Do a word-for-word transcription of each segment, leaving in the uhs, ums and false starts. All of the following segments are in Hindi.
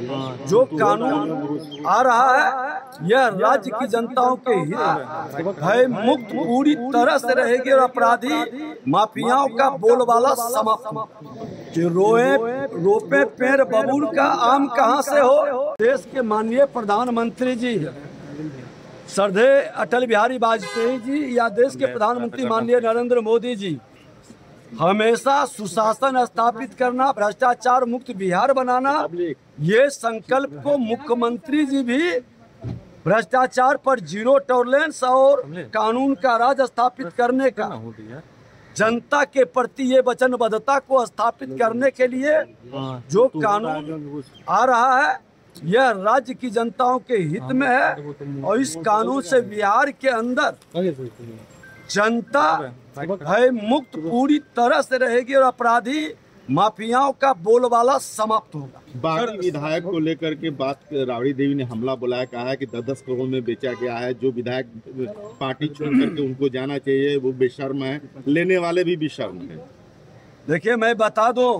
जो कानून आ रहा है यह राज्य की जनताओं के हित भय मुक्त पूरी तरह से रहेगी और अपराधी माफियाओं का बोलबाला समाप्त कि रोए रोपे पेड़ बबूल का आम कहां से हो। देश के माननीय प्रधानमंत्री जी श्रद्धेय अटल बिहारी वाजपेयी जी या देश के प्रधानमंत्री माननीय नरेंद्र मोदी जी हमेशा सुशासन स्थापित करना, भ्रष्टाचार मुक्त बिहार बनाना, ये संकल्प को मुख्यमंत्री जी भी भ्रष्टाचार पर जीरो टॉलरेंस और कानून का राज स्थापित करने का जनता के प्रति ये वचनबद्धता को स्थापित करने के लिए जो कानून आ रहा है यह राज्य की जनताओं के हित में है और इस कानून से बिहार के अंदर जनता भय मुक्त पूरी तरह से रहेगी और अपराधी माफियाओं का बोलबाला समाप्त होगा। बागी विधायक को लेकर के बात राबड़ी देवी ने हमला बुलाया, कहा है कि दस दस करोड़ में बेचा गया है, जो विधायक पार्टी छोड़ करके उनको जाना चाहिए वो बेशर्म है, लेने वाले भी बेशर्म है। देखिए मैं बता दूं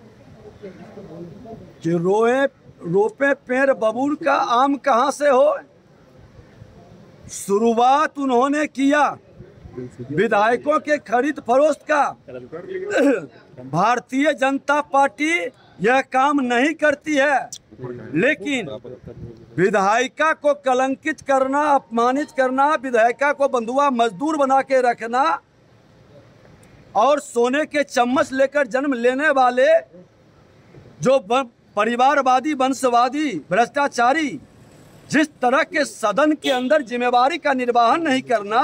कि रोए रोपे पेड़ बबूल का आम कहां से हो। शुरुआत उन्होंने किया विधायकों के खरीद फरोख्त का। भारतीय जनता पार्टी यह काम नहीं करती है, लेकिन विधायिका को कलंकित करना, अपमानित करना, विधायिका को बंधुआ मजदूर बना के रखना और सोने के चम्मच लेकर जन्म लेने वाले जो परिवारवादी, वंशवादी, भ्रष्टाचारी जिस तरह के सदन के अंदर जिम्मेवारी का निर्वहन नहीं करना,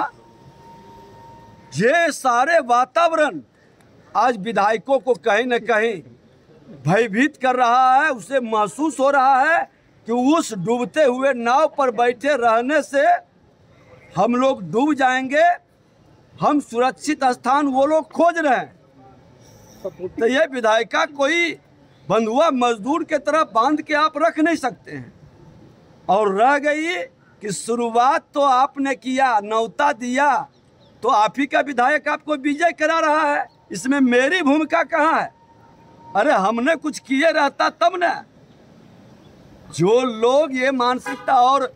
ये सारे वातावरण आज विधायकों को कहीं न कहीं भयभीत कर रहा है। उसे महसूस हो रहा है कि उस डूबते हुए नाव पर बैठे रहने से हम लोग डूब जाएंगे, हम सुरक्षित स्थान वो लोग खोज रहे हैं। तो ये विधायिका कोई बंधुआ मजदूर के तरह बांध के आप रख नहीं सकते हैं। और रह गई कि शुरुआत तो आपने किया, न्योता दिया, तो आप ही का विधायक आपको विजय करा रहा है, इसमें मेरी भूमिका कहाँ है? अरे हमने कुछ किए रहता तब न। जो लोग ये मानसिकता और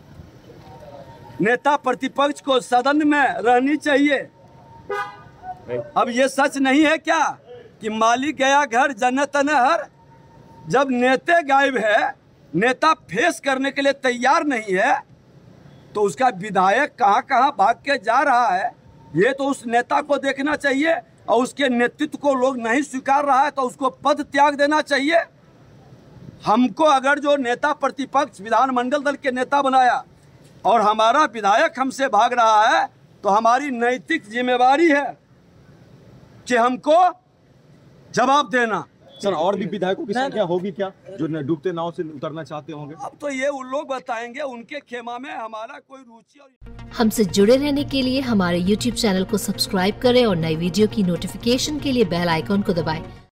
नेता प्रतिपक्ष को सदन में रहनी चाहिए। अब ये सच नहीं है क्या कि मालिक गया घर जन्नत नहर? जब नेता गायब है, नेता फेस करने के लिए तैयार नहीं है, तो उसका विधायक कहां कहां भाग के जा रहा है ये तो उस नेता को देखना चाहिए। और उसके नेतृत्व को लोग नहीं स्वीकार रहा है तो उसको पद त्याग देना चाहिए। हमको अगर जो नेता प्रतिपक्ष विधानमंडल दल के नेता बनाया और हमारा विधायक हमसे भाग रहा है तो हमारी नैतिक जिम्मेवारी है कि हमको जवाब देना। सर और भी विधायकों की संख्या होगी क्या जो डूबते नाव से उतरना चाहते होंगे? अब तो ये उन लोग बताएंगे, उनके खेमा में हमारा कोई रुचि और... हमसे जुड़े रहने के लिए हमारे यूट्यूब चैनल को सब्सक्राइब करें और नई वीडियो की नोटिफिकेशन के लिए बेल आइकॉन को दबाएं।